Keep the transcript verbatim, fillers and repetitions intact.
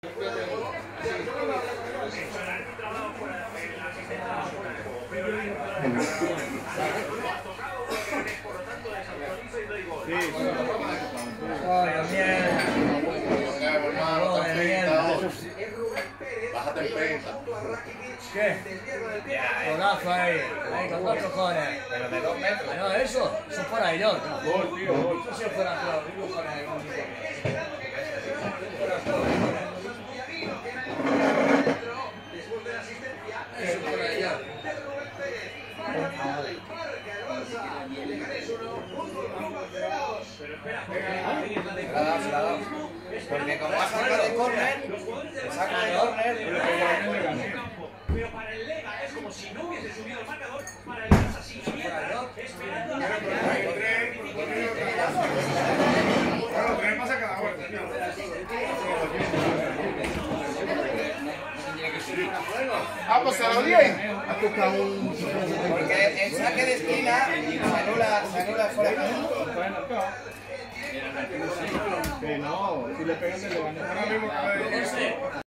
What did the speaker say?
Bájate el penta. ¿Qué? Golazo ahí, ahí con dos cojones. Pero de dos metros. No, eso, eso es fuera de yo. Gol, tío, gol. Eso sí es fuera de yo. Digo fuera de yo. Eso es fuera de yo. Se la ha dado, se la ha dado. Porque como ha sacado de córner, saca de córner. Pero para el Lega es como si no hubiese subido el marcador. Para el Barça sigue esperando Claro, tres pasa cada vuelta. Ah, pues se lo di ahí. Porque el saque de esquina se anula, se anula fuera de campo. Que no, si le pegan se lo van a